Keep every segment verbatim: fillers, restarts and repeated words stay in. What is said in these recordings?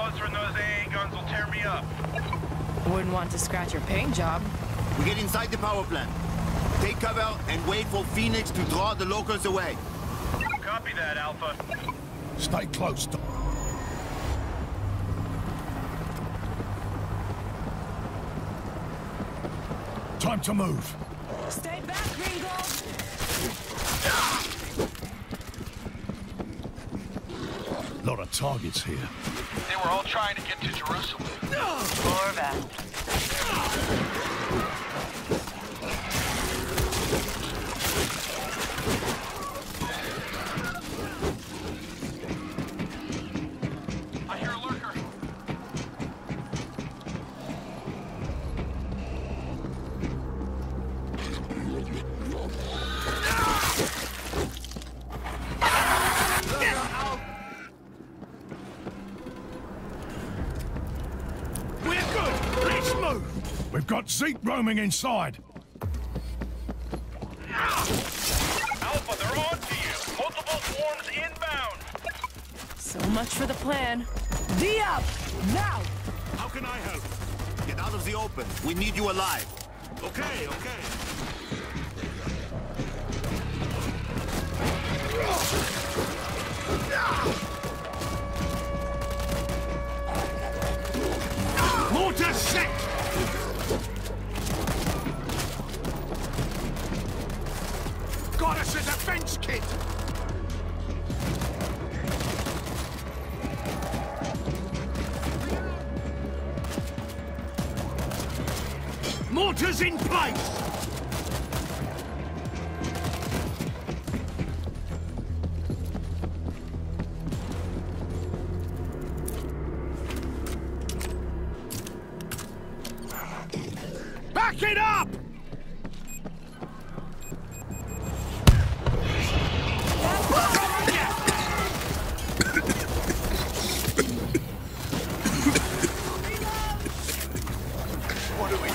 bullets from those A A guns will tear me up. Wouldn't want to scratch your paint job. We get inside the power plant. Take cover and wait for Phoenix to draw the locals away. Copy that, Alpha. Stay close. Time to move. Stay back, Gringo! Lot of targets here. They were all trying to get to Jerusalem. Corvette. I hear a lurker. We've got Zeke roaming inside. Alpha, they're on to you. Multiple swarms inbound. So much for the plan. D up! Now! How can I help? Get out of the open. We need you alive. Okay, okay. Mortar set! Got us a defense kit! Mortars in place! Back it up! What do we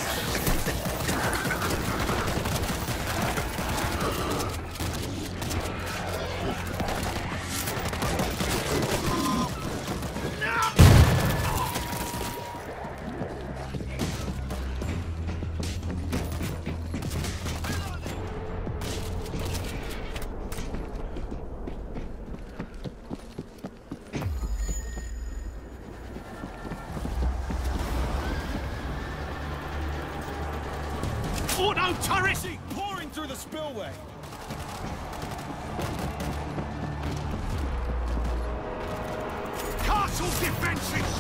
Auto turret! pouring through the spillway? Castle defenses!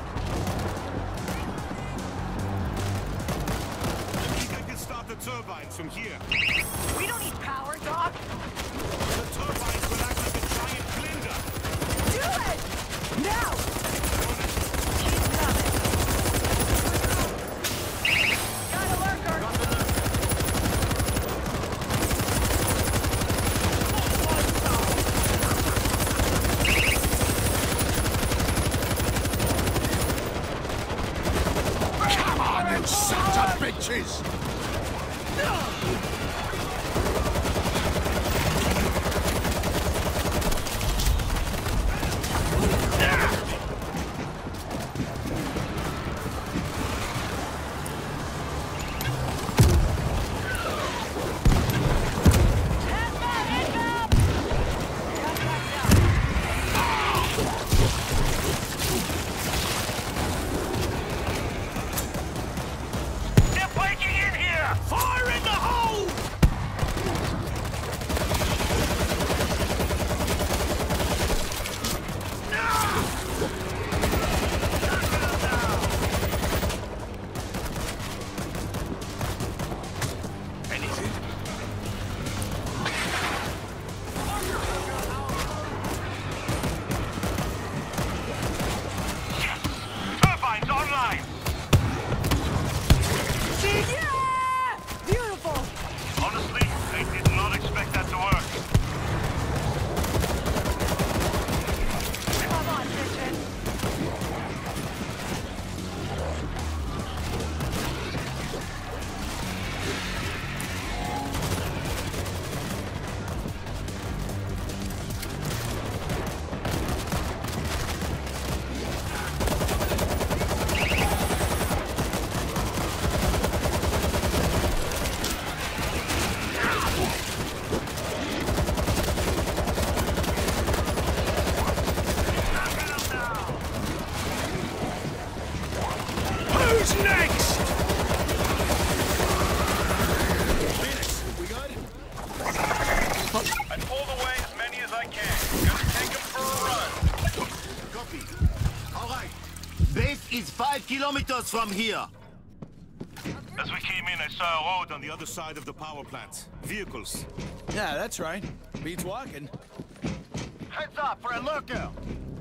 I think I can start the turbines from here. We don't need power, Doc! The turbines will act like a giant blender. Do it! Now! Keep coming! Got a lurker! Come on, you sons of bitches! They're breaking in here! Fire in the hole! kilometers from here. As we came in, I saw a road on the other side of the power plant. Vehicles. Yeah, that's right. Beats walking. Heads up for a lurker.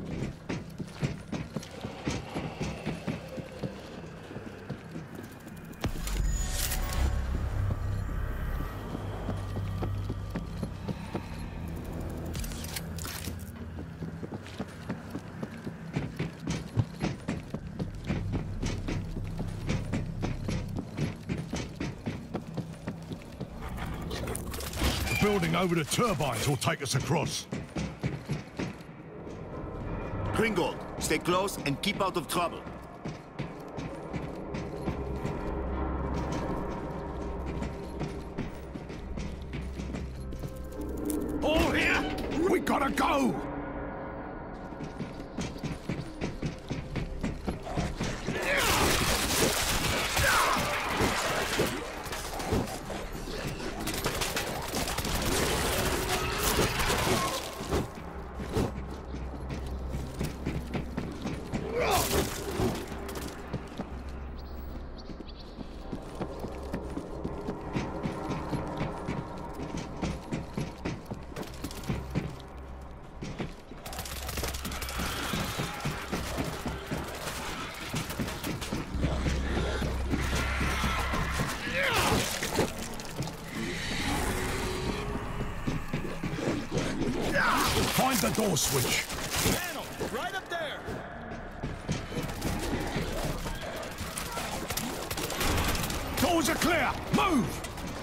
Building over the turbines will take us across. Gringold, stay close and keep out of trouble. All here! We gotta go! Find the door switch. Panel, right up there. Doors are clear. Move!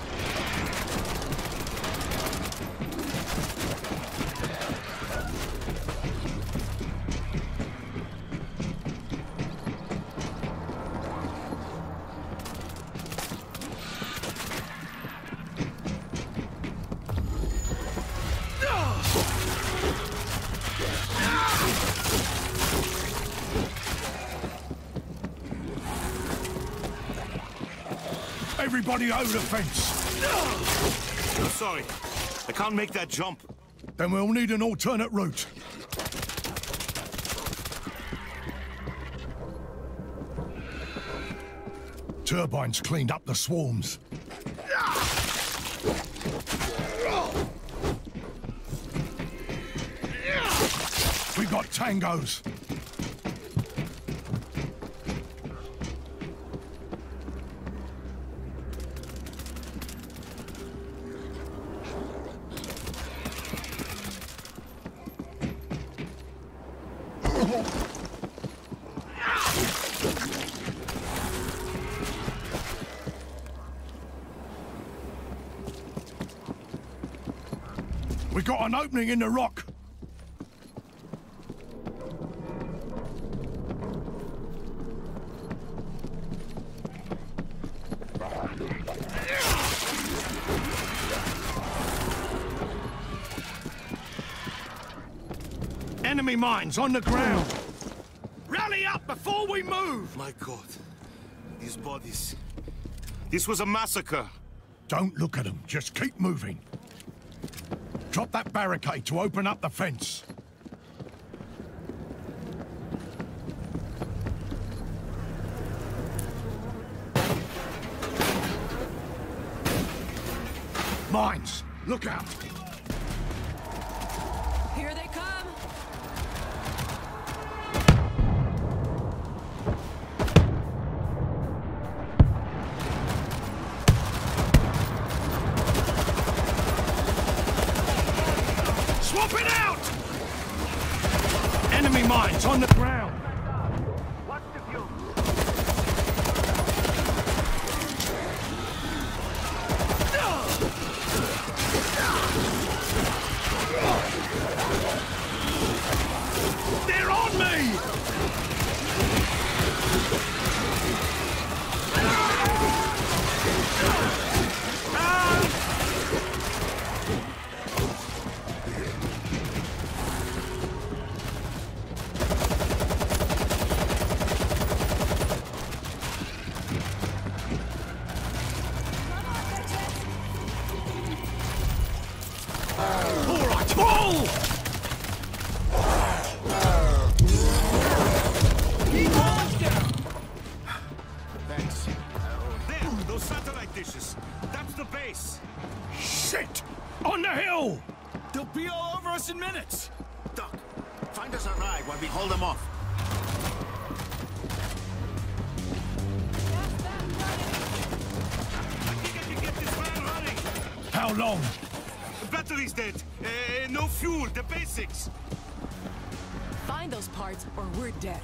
Everybody over the fence. I'm sorry. I can't make that jump. Then we'll need an alternate route. Turbines cleaned up the swarms. We got tangos. We got an opening in the rock. Enemy mines on the ground. Rally up before we move. My God. These bodies. This was a massacre. Don't look at them. Just keep moving. Drop that barricade to open up the fence. Mines! Look out! Here they come. Swap it out! Enemy mines on the ground. Watch the view. They're on me! satellite dishes. That's the base. Shit! On the hill! They'll be all over us in minutes. Doc, find us a ride while we hold them off. I think I can get this van running. How long? The battery's dead. Uh, no fuel, the basics. Find those parts or we're dead.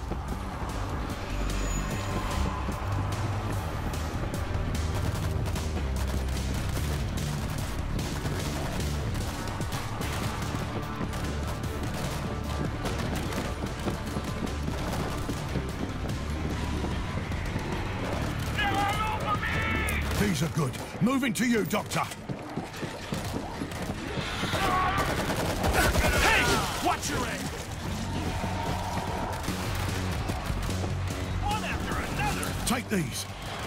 These are good. Moving to you, Doctor. Hey! Watch your head! One after another! Take these.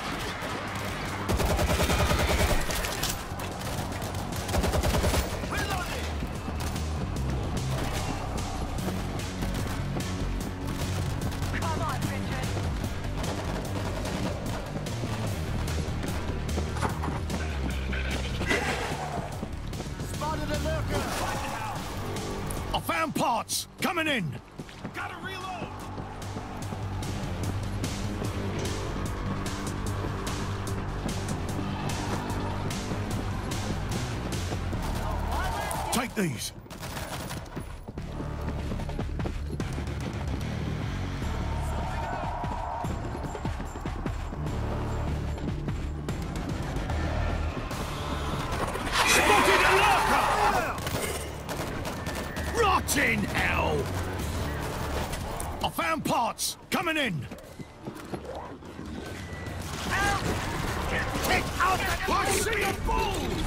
Come on, Richard. Spotted a lurker! I found parts. Coming in. Gotta reload! Take these. Spotted a lurker! Rotting hell! I found parts. Coming in. Kick out the I see a bull!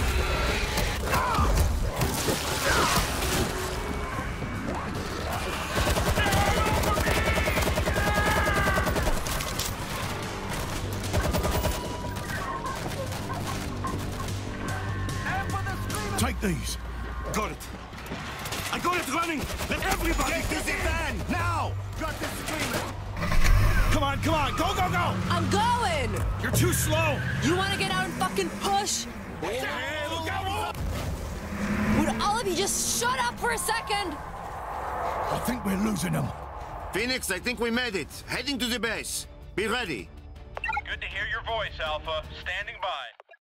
Take these. Got it. I got it running! Let everybody... Get to the van, now! Got the screamer! Come on, come on, go, go, go! I'm going! You're too slow. You wanna get out and fucking push? Hey, look out! Would all of you just shut up for a second? I think we're losing them. Phoenix, I think we made it. Heading to the base. Be ready. Good to hear your voice, Alpha. Standing by.